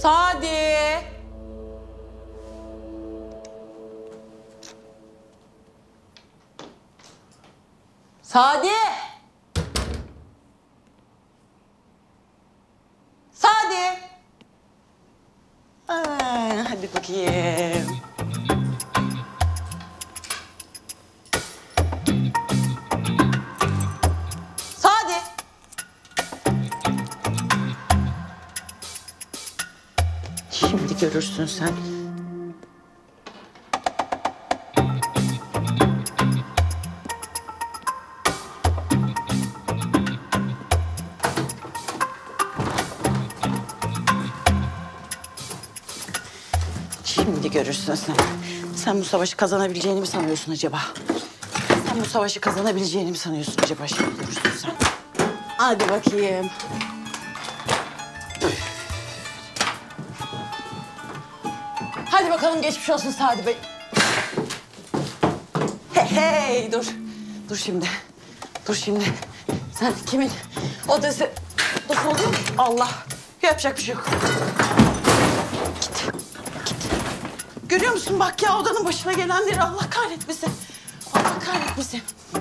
Sadi. Sadi. Sadi. Hadi bakayım. Sadi. Şimdi görürsün sen. Şimdi görürsün sen. Sen bu savaşı kazanabileceğini mi sanıyorsun acaba? Sen bu savaşı kazanabileceğini mi sanıyorsun acaba? Şimdi görürsün sen. Hadi bakayım. Hadi bakalım, geçmiş olsun Sadi Bey. Hey, dur. Dur şimdi. Dur şimdi. Sen kimin odası oluyor? Allah. Yapacak bir şey yok. Git. Git. Görüyor musun bak ya, odanın başına gelenleri, Allah kahretmesin. Allah kahretmesin.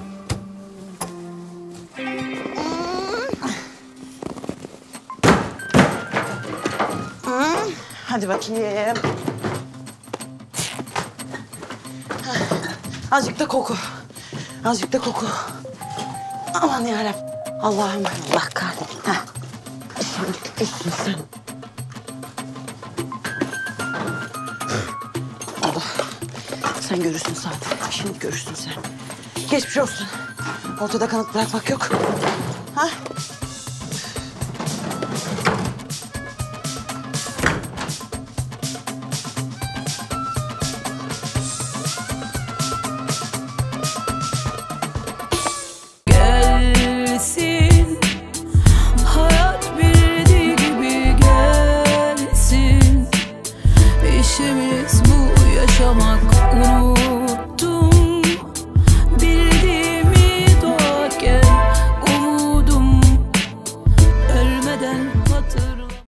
Hadi bakayım. Azıcık da koku. Azıcık da koku. Aman yarabbim. Allah'ım, Allah kahretsin. Şimdi görürsün sen. Allah. Sen görürsün Sadi. Şimdi görürsün sen. Geçmiş olsun. Ortada kanıt bırakmak yok. Ha?